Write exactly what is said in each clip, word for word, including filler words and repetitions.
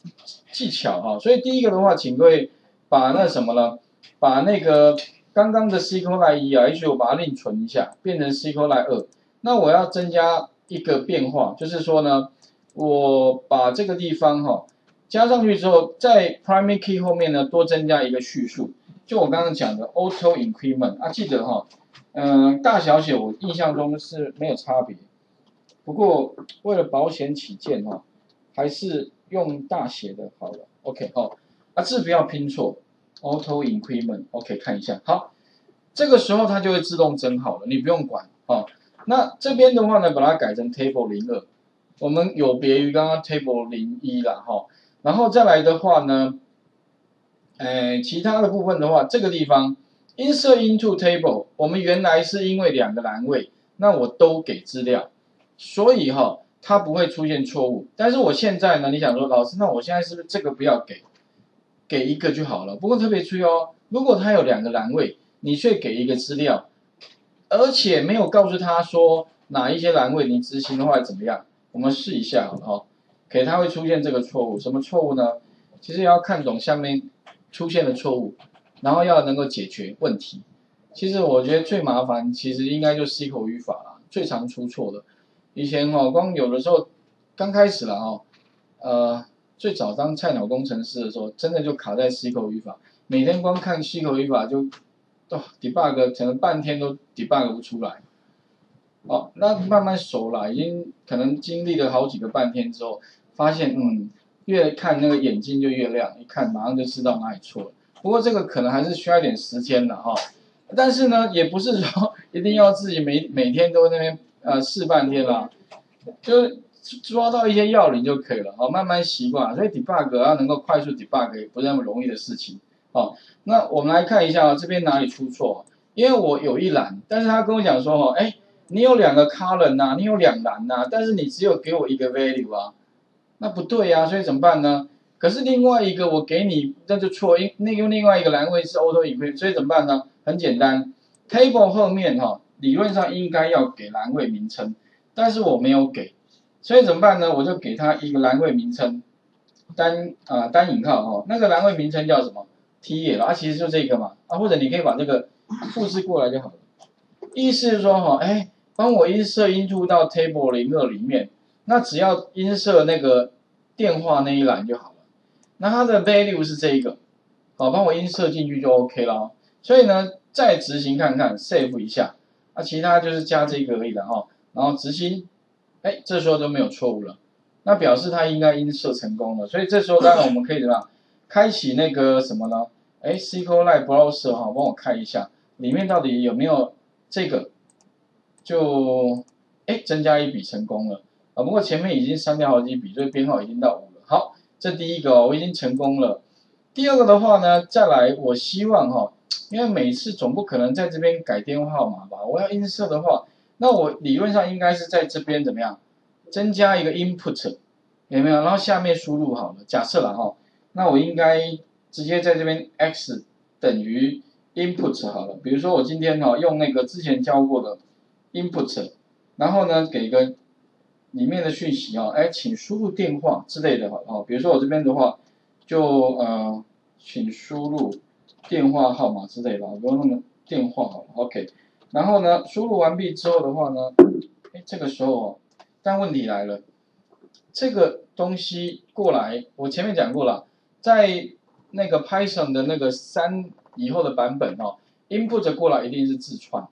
技巧哈。所以第一个的话，请各位把那什么呢？把那个刚刚的 SQLite 一啊 ，H 我把它另存一下，变成 SQLite 二。那我要增加一个变化，就是说呢，我把这个地方哈加上去之后，在 primary key 后面呢多增加一个叙述，就我刚刚讲的 auto increment 啊，记得哈，嗯、呃，大小写我印象中是没有差别，不过为了保险起见哈，还是用大写的好了。OK 哦，啊字不要拼错 ，auto increment，OK 看一下，好，这个时候它就会自动增好了，你不用管哦。那这边的话呢，把它改成 table 零二，我们有别于刚刚 table 零一啦哈。然后再来的话呢，呃，其他的部分的话，这个地方 insert into table， 我们原来是因为两个栏位，那我都给资料，所以哈，它不会出现错误。但是我现在呢，你想说老师，那我现在是不是这个不要给，给一个就好了？不过特别注意哦，如果它有两个栏位，你却给一个资料，而且没有告诉他说哪一些栏位你执行的话怎么样？我们试一下好了哦。给它会出现这个错误，什么错误呢？其实要看懂下面出现的错误，然后要能够解决问题。其实我觉得最麻烦，其实应该就是 S Q L 语法啦，最常出错的。以前哦，光有的时候刚开始了哦，呃，最早当菜鸟工程师的时候，真的就卡在 S Q L 语法，每天光看 S Q L 语法就，哦 debug 可能半天都 debug 不出来。哦，那慢慢熟了，已经可能经历了好几个半天之后，发现嗯，越看那个眼睛就越亮，一看马上就知道哪里错了。不过这个可能还是需要一点时间的哈、哦，但是呢，也不是说一定要自己每每天都那边呃试半天啦，就抓到一些要领就可以了，哦，慢慢习惯。所以 debug 要能够快速 debug 也不是那么容易的事情。哦，那我们来看一下哦，这边哪里出错？因为我有一栏，但是他跟我讲说哦，哎。你有两个 column 呐、啊，你有两栏呐、啊，但是你只有给我一个 value 啊，那不对啊，所以怎么办呢？可是另外一个我给你，那就错，因那个另外一个栏位是 auto increment，所以怎么办呢？很简单 ，table 后面哈、哦，理论上应该要给栏位名称，但是我没有给，所以怎么办呢？我就给它一个栏位名称，单啊、呃、单引号哈、哦，那个栏位名称叫什么 ？T 了啊，其实就这个嘛啊，或者你可以把这个复制过来就好了。意思是说哈，哎。帮我 insert into 到 table 零二里面，那只要 insert 那个电话那一栏就好了。那它的 value 是这一个，好，帮我 insert 进去就 OK 了。所以呢，再执行看看 ，save 一下，那、啊、其他就是加这个而已了哈。然后执行，哎，这时候就没有错误了，那表示它应该 insert 成功了。所以这时候当然我们可以怎么样，开启那个什么呢？哎 ，SQLite Browser 哈，帮我看一下里面到底有没有这个。就哎增加一笔成功了啊，不过前面已经删掉好几笔，所以编号已经到五了。好，这第一个哦，我已经成功了。第二个的话呢，再来，我希望哈、哦，因为每次总不可能在这边改电话号码吧，我要 insert 的话，那我理论上应该是在这边怎么样，增加一个 input， 有没有？然后下面输入好了，假设了哈、哦，那我应该直接在这边 x 等于 input 好了，比如说我今天哈、哦、用那个之前教过的。input， 然后呢，给个里面的讯息哦，哎，请输入电话之类的哈，哦，比如说我这边的话，就呃，请输入电话号码之类的，不用那么电话好了 ，OK。然后呢，输入完毕之后的话呢，哎，这个时候哦，但问题来了，这个东西过来，我前面讲过了，在那个 Python 的那个三以后的版本哦 ，input 过来一定是字串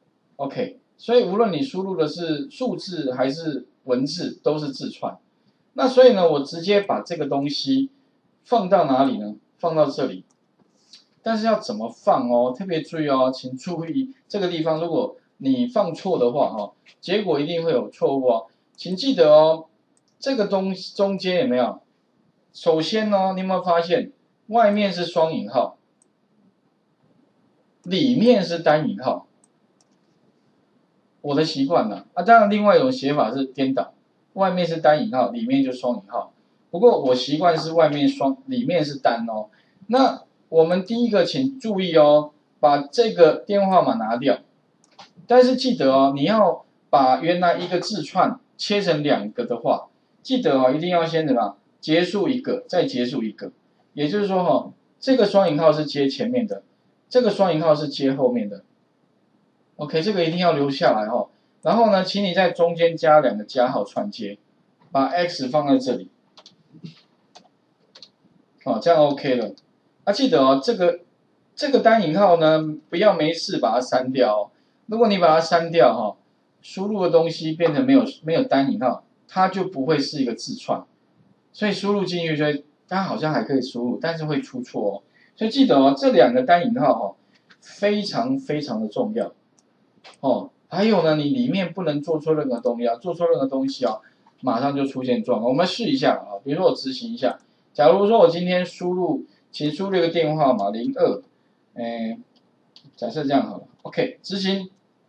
，OK。所以无论你输入的是数字还是文字，都是字串。那所以呢，我直接把这个东西放到哪里呢？放到这里。但是要怎么放哦？特别注意哦，请注意这个地方，如果你放错的话哦，结果一定会有错误哦。请记得哦，这个东中间有没有？首先呢、哦，你有没有发现外面是双引号，里面是单引号？我的习惯了啊，当然另外一种写法是颠倒，外面是单引号，里面就双引号。不过我习惯是外面双，里面是单哦。那我们第一个请注意哦，把这个电话号码拿掉，但是记得哦，你要把原来一个字串切成两个的话，记得哦，一定要先怎么样结束一个，再结束一个，也就是说哈，这个双引号是接前面的，这个双引号是接后面的。OK， 这个一定要留下来哈。然后呢，请你在中间加两个加号串接，把 x 放在这里，哦，这样 OK 了。啊，记得哦，这个这个单引号呢，不要没事把它删掉哦。如果你把它删掉哈，输入的东西变成没有没有单引号，它就不会是一个字串。所以输入进去就会，它好像还可以输入，但是会出错哦。所以记得哦，这两个单引号哦，非常非常的重要哦。还有呢，你里面不能做错任何东西啊，做错任何东西啊，马上就出现状况。我们试一下啊，比如说我执行一下，假如说我今天输入，请输入一个电话号码零二，哎，假设这样好了 ，OK， 执行，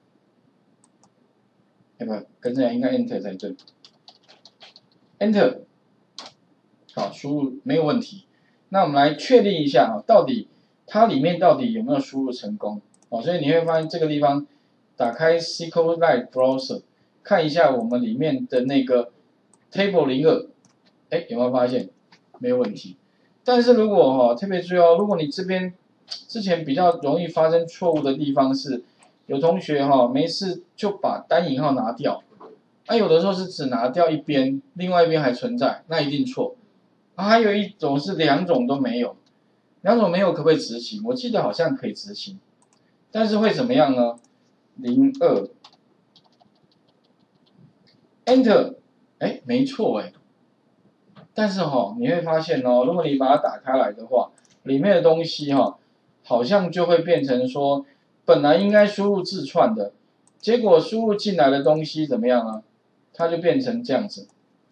哎不，跟着应该 Enter 才对 ，Enter， 好，输入没有问题。那我们来确定一下啊，到底它里面到底有没有输入成功？哦，所以你会发现这个地方。打开 SQLite Browser， 看一下我们里面的那个 Table 零二，哎，有没有发现？没有问题。但是如果哈、哦、特别注意哦，如果你这边之前比较容易发生错误的地方是，有同学哈、哦、没事就把单引号拿掉，啊有的时候是只拿掉一边，另外一边还存在，那一定错。啊，还有一种是两种都没有，两种没有可不可以执行？我记得好像可以执行，但是会怎么样呢？零二 Enter， 哎，没错哎，但是哈、哦，你会发现哦，如果你把它打开来的话，里面的东西哈、哦，好像就会变成说，本来应该输入字串的，结果输入进来的东西怎么样呢？它就变成这样子，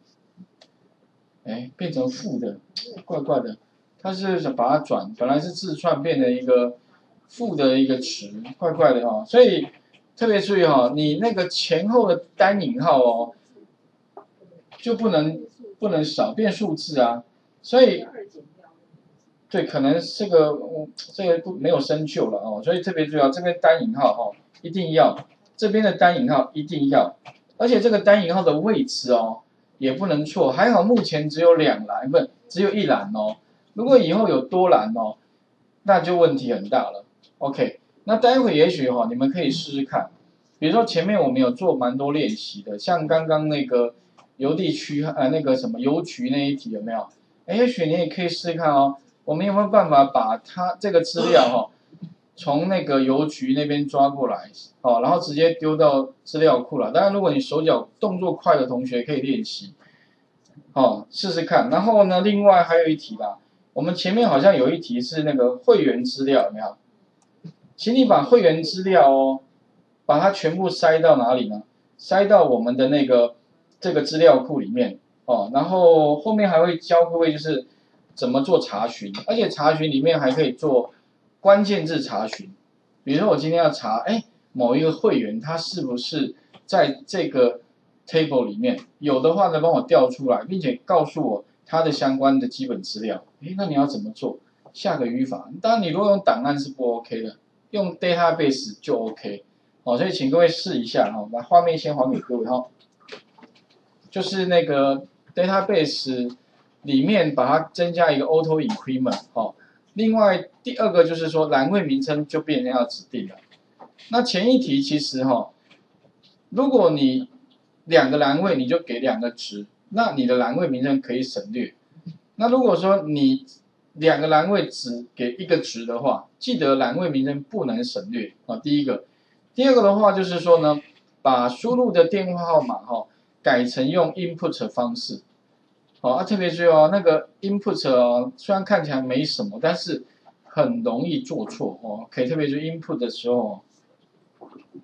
哎，变成负的，怪怪的，它是想把它转，本来是字串变成一个负的一个词，怪怪的哈、哦，所以。特别注意哈、哦，你那个前后的单引号哦，就不能不能少变数字啊，所以对，可能这个这个不没有生就了哦，所以特别注意啊，这边单引号哈、哦、一定要，这边的单引号一定要，而且这个单引号的位置哦也不能错，还好目前只有两栏，不只有一栏哦，如果以后有多栏哦，那就问题很大了。OK。那待会也许哈、哦，你们可以试试看，比如说前面我们有做蛮多练习的，像刚刚那个邮地区呃那个什么邮局那一题有没有？哎，也许你也可以试试看哦，我们有没有办法把它这个资料哈、哦，从那个邮局那边抓过来，哦，然后直接丢到资料库了。当然，如果你手脚动作快的同学可以练习，哦，试试看。然后呢，另外还有一题啦，我们前面好像有一题是那个会员资料，有没有？请你把会员资料哦，把它全部塞到哪里呢？塞到我们的那个这个资料库里面哦。然后后面还会教各位就是怎么做查询，而且查询里面还可以做关键字查询。比如说我今天要查，哎，某一个会员他是不是在这个 table 里面，有的话呢，帮我调出来，并且告诉我它的相关的基本资料。哎，那你要怎么做？下个语法，当然你如果用档案是不 OK 的。用 database 就 OK， 哦，所以请各位试一下哈、哦，把画面先还给各位哈、哦，就是那个 database 里面把它增加一个 auto increment 哦，另外第二个就是说栏位名称就变成要指定了。那前一题其实哈、哦，如果你两个栏位你就给两个值，那你的栏位名称可以省略。那如果说你两个栏位只给一个值的话，记得栏位名称不能省略啊。第一个，第二个的话就是说呢，把输入的电话号码哈、哦、改成用 input 方式，好、哦、啊，特别注意哦，那个 input 哦，虽然看起来没什么，但是很容易做错哦，可以特别注意 input 的时候，